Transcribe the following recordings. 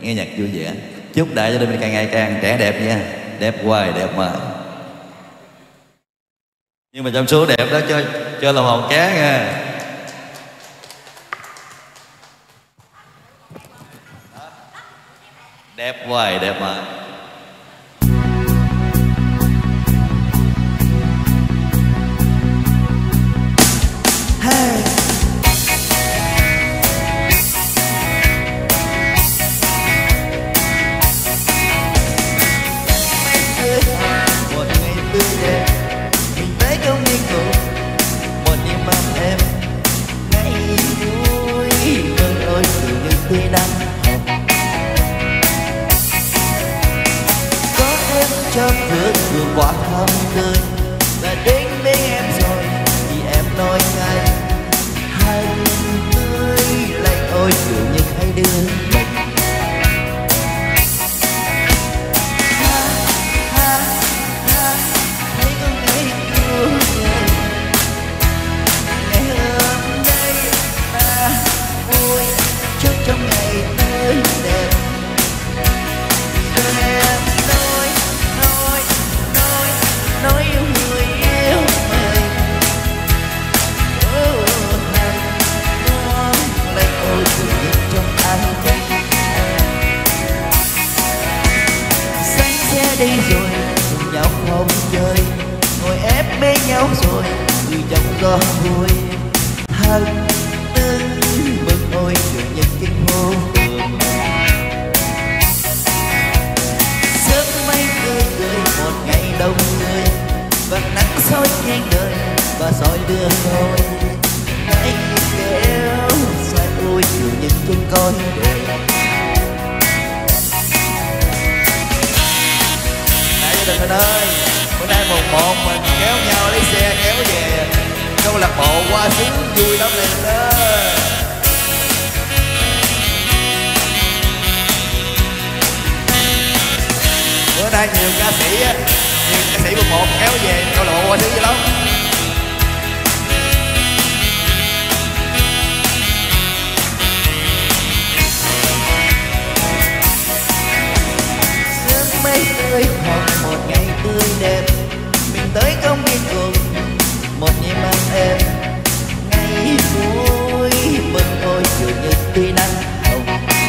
nghe nhạc vui vẻ. Chúc đại gia đình càng ngày càng trẻ đẹp nha, đẹp hoài đẹp mà. Nhưng mà trong số đẹp đó cho lòng hồn cá nha. Đẹp hoài đẹp mà. Hey. Một ngày tươi đẹp, mình tới công viên cùng một niềm mong em ngày vui mừng ôi từ những tươi nắng hồng. Có em trong vượt qua thăm tươi và đến bên em rồi thì em nói ngay hành tươi lạnh ôi kiểu như hay đưa mình. Thấy con ngày yêu ngày hôm nay ta vui chúc trong ngày tươi đẹp. Rồi em nói yêu người yêu mình. Hành ngon lạnh ôi tự nhiên trong anh. Xanh xe đi rồi cùng nhau không chơi, ngồi ép bên nhau rồi người trong gió vui. Hành tưng mừng ôi tự nhiên kinh hô đường. Sớm mây cười cười một ngày đông người và nắng soi ngang đời và soi đưa đôi. Anh kéo xoay ôi tự nhiên trên con đường. Đại gia đình mình ơi, bữa nay mùng 1 mình kéo nhau lấy xe kéo về câu lạc bộ Hoa Sứ vui lắm liền đó. Bữa nay nhiều ca sĩ mùng 1 kéo về câu lạc bộ Hoa Sứ dữ lắm. Sớm mây tươi hồng một ngày tươi đẹp, mình tới công viên cùng một niềm mong em ngày vui mừng ôi chiều như tươi nắng hồng.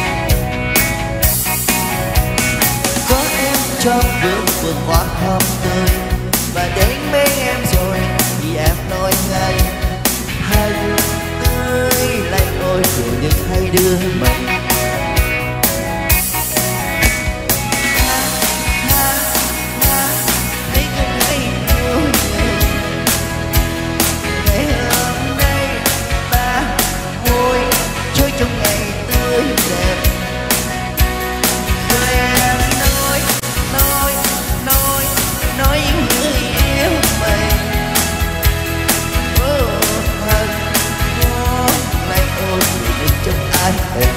Có em trong vượt qua hôm tươi và đến bên em rồi thì em nói ngay hành tươi lạnh ôi chiều như hay đưa mình. Thấy con ngày yêu ngày hôm nay ta vui chơi trong ngày tươi đẹp. Rồi em nói yêu người yêu mình. Hành ngon lạnh ôi tự trong ai tình.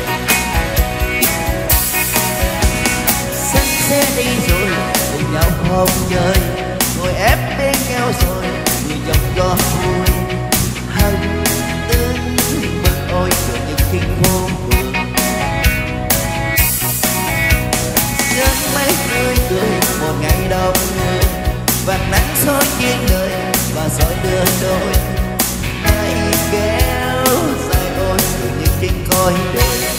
Xanh xe đi rồi cùng nhau không chơi, ngồi ép bên nhau rồi người trong gió vui. Hành tưng mừng ôi tự nhiên kinh vô cùng. Sớm mây tươi cười một ngày đông người và nắng soi trên đời và soi đưa đôi. Hãy kéo dài ôi tự nhiên trên coi đời.